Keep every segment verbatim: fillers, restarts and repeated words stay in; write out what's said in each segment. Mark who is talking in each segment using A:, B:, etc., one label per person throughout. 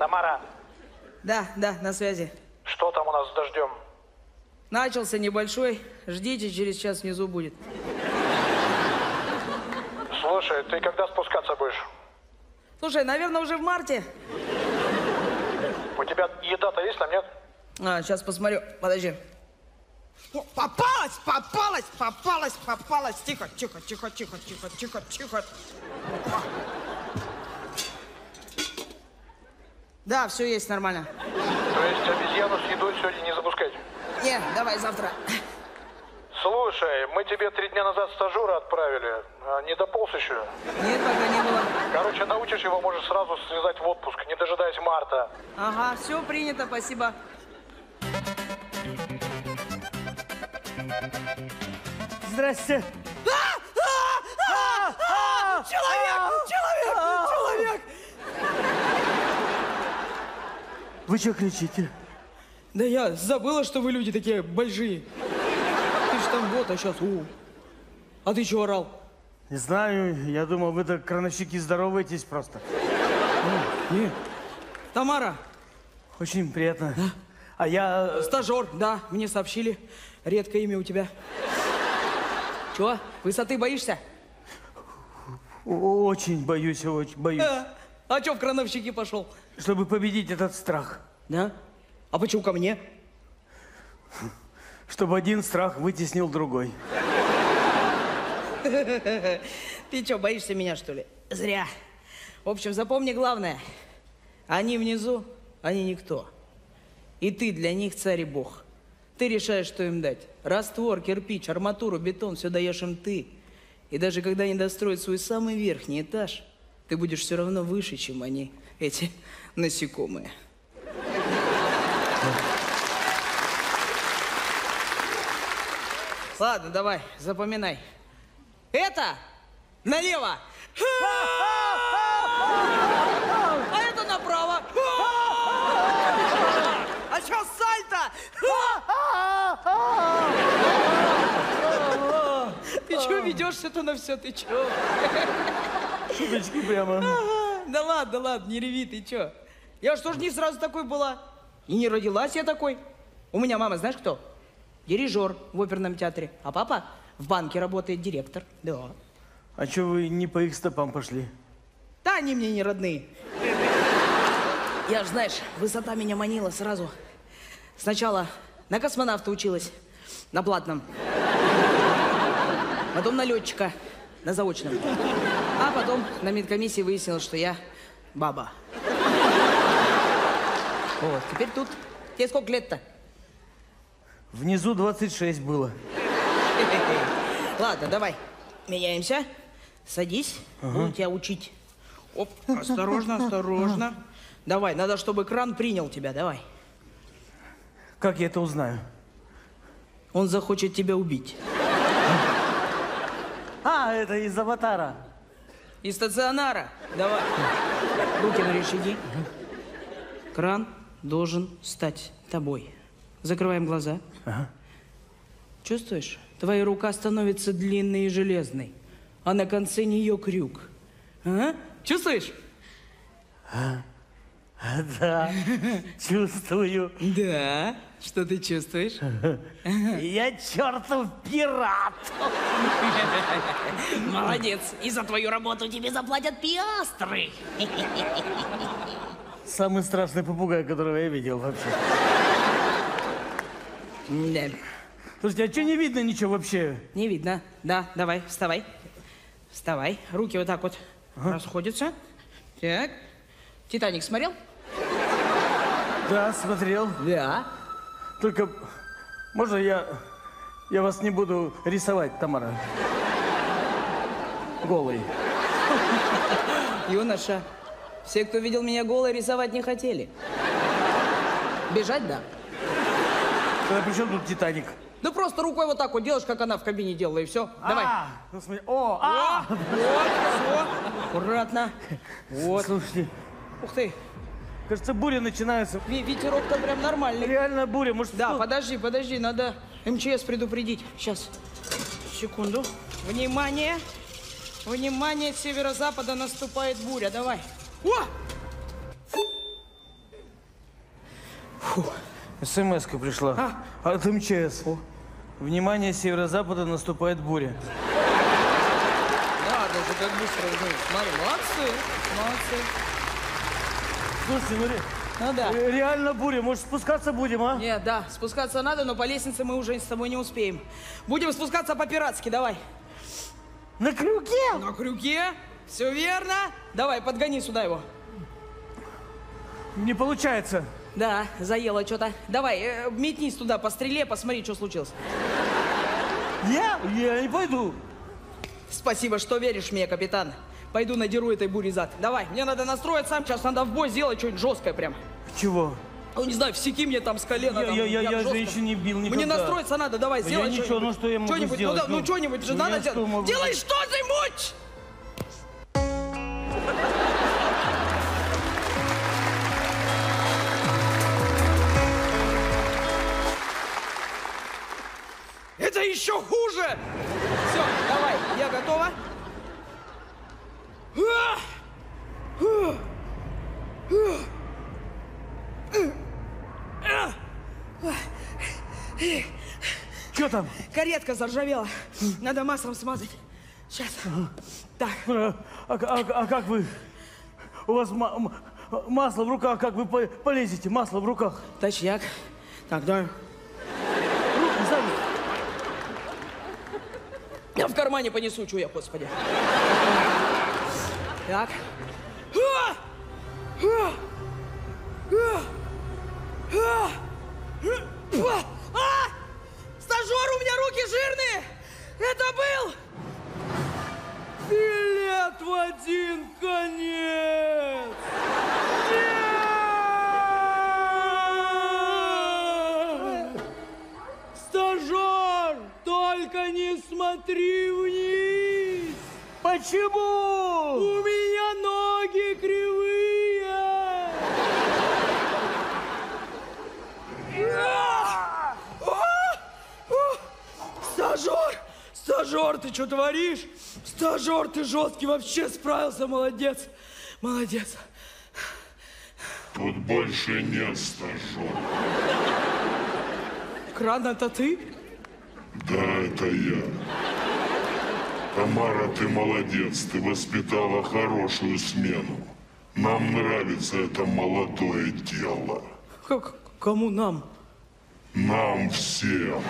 A: Тамара.
B: Да, да, на связи.
A: Что там у нас с дождем?
B: Начался небольшой. Ждите, через час внизу будет.
A: Слушай, ты когда спускаться будешь?
B: Слушай, наверное, уже в марте.
A: У тебя еда-то есть там, нет?
B: А, сейчас посмотрю. Подожди.
C: О, попалась, попалась, попалась, попалась. Тихо, тихо, тихо, тихо, тихо, тихо, тихо.
B: Да, все есть нормально.
A: То есть обезьяну с едой сегодня не запускать?
B: Не, давай завтра.
A: Слушай, мы тебе три дня назад стажера отправили. А не дополз еще?
B: Нет, пока не было.
A: Короче, научишь его, можешь сразу связать в отпуск, не дожидаясь марта.
B: Ага, все принято, спасибо.
D: Здрасте.
C: Человек, человек, человек.
D: Вы что кричите?
B: Да я забыла, что вы люди такие большие. Ты ж там вот, а сейчас у. А ты чего орал?
D: Не знаю, я думал, вы так крановщики здороваетесь просто.
B: А, нет. Тамара.
D: Очень приятно. А, а я...
B: Стажер, да, мне сообщили. Редкое имя у тебя. Чего? Высоты боишься?
D: Очень боюсь, очень боюсь.
B: А, а чё в крановщики пошел?
D: Чтобы победить этот страх.
B: Да? А почему ко мне?
D: Чтобы один страх вытеснил другой.
B: Ты что, боишься меня, что ли? Зря. В общем, запомни главное. Они внизу, они никто. И ты для них царь и бог. Ты решаешь, что им дать. Раствор, кирпич, арматуру, бетон, все даешь им ты. И даже когда они достроят свой самый верхний этаж, ты будешь все равно выше, чем они, эти насекомые. Ладно, давай, запоминай. Это налево. А это направо.
C: А что сальто?
B: Ты чё ведешься-то на все? Ты чё?
D: Шуточки прямо.
B: Да ладно, ладно, не реви, ты чё? Я что ж не сразу такой была? И не родилась я такой. У меня мама, знаешь кто? Дирижер в оперном театре. А папа в банке работает, директор. Да.
D: А чё вы не по их стопам пошли?
B: Да они мне не родные. Я ж, знаешь, высота меня манила сразу. Сначала на космонавта училась, на платном. Потом на летчика, на заочном. А потом на медкомиссии выяснилось, что я баба. Вот, теперь тут. Тебе сколько лет-то?
D: Внизу двадцать шесть было.
B: Ладно, давай, меняемся. Садись, ага. Буду тебя учить. Оп, осторожно, осторожно. Давай, надо, чтобы кран принял тебя, давай.
D: Как я это узнаю?
B: Он захочет тебя убить.
D: А, это из аватара.
B: Из стационара. Давай. Руки на рычаги. Кран должен стать тобой. Закрываем глаза.
D: Ага.
B: Чувствуешь? Твоя рука становится длинной и железной, а на конце нее крюк. А? Чувствуешь?
D: А, да, чувствую.
B: Да? Что ты чувствуешь?
D: Я чертов пират.
B: Молодец. И за твою работу тебе заплатят пиастры.
D: Самый страшный попугай, которого я видел вообще.
B: Да.
D: Слушайте, а что не видно ничего вообще?
B: Не видно. Да, давай, вставай. Вставай. Руки вот так вот ага. расходятся. Так. «Титаник» смотрел?
D: Да, смотрел.
B: Да.
D: Только можно я... Я вас не буду рисовать, Тамара? Голый.
B: Юноша, все, кто видел меня голой, рисовать не хотели. Бежать, да.
D: Тогда при чем тут «Титаник»?
B: Да просто рукой вот так вот делаешь, как она в кабине делала, и все. Давай.
D: А, ну, смотри. О, а!
B: Вот, все. Аккуратно. Вот.
D: Слушайте.
B: Ух ты.
D: Кажется, буря начинается.
B: Ветерок-то прям нормальный.
D: Реально буря, может...
B: Да,
D: что?
B: подожди, подожди, надо эм че эс предупредить. Сейчас. Секунду. Внимание. Внимание, с северо-запада наступает буря. Давай. О!
D: СМС-ка пришла.
B: А?
D: От МЧС. Внимание, с северо-запада наступает буря.
B: Да, даже как быстро. Ну, смотри, молодцы, молодцы.
D: Слушайте, ну ре-
B: Ну да.
D: э, реально буря. Может, спускаться будем, а?
B: Нет, да, спускаться надо, но по лестнице мы уже с тобой не успеем. Будем спускаться по-пиратски, давай.
D: На крюке?
B: На крюке, все верно. Давай, подгони сюда его.
D: Не получается.
B: Да, заело что-то. Давай, э, метнись туда по стреле, посмотри, что случилось.
D: Я? Я не пойду.
B: Спасибо, что веришь мне, капитан. Пойду надеру этой бури зад. Давай, мне надо настроиться, сейчас надо в бой сделать что-нибудь жесткое прям.
D: Чего?
B: Ну, не знаю, всеки мне там с колена.
D: Я-
B: там,
D: я- я-
B: прям
D: я
B: жестко.
D: женщин не бил никогда.
B: Мне настроиться надо, давай,
D: Я
B: сделай
D: ничего,
B: что-нибудь.
D: ну что я могу
B: Что-нибудь,
D: сделать?
B: Ну, да, ну,
D: Ну,
B: что-нибудь же
D: ну,
B: надо
D: я
B: сделать.
D: что могу
B: Делай
D: сделать?
B: что-нибудь! Это еще хуже! Все, давай, я готова.
D: Что там?
B: Каретка заржавела. Надо маслом смазать. Сейчас. Так.
D: А, а- а- а как вы? У вас ма- м- масло в руках, как вы по- полезете? Масло в руках.
B: Точняк. Так, давай.
D: Руки сами.
B: Я в кармане понесу, чё я, господи. Так. А! Стажер, у меня руки жирные! Это был билет в один конец! Нет! Стажер, только не смотри вниз!
D: Почему?
B: У меня ноги кривые! А! А! Стажер! Стажер, ты что творишь? Стажер, ты жесткий, вообще справился, молодец! Молодец!
E: Тут больше нет стажера.
B: Кран, это ты?
E: Да, это я. Тамара, ты молодец, ты воспитала хорошую смену. Нам нравится это молодое тело.
B: Как? Кому нам?
E: Нам всем.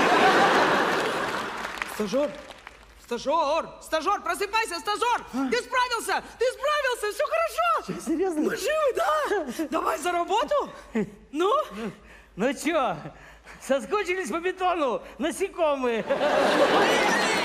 B: Стажер? Стажер! Стажер, просыпайся, стажер! Ты справился! Ты справился! Все хорошо!
D: Серьезно?
B: Мы живы, да? Давай за работу! Ну?
D: Ну чё, соскучились по бетону, насекомые?
B: Поехали!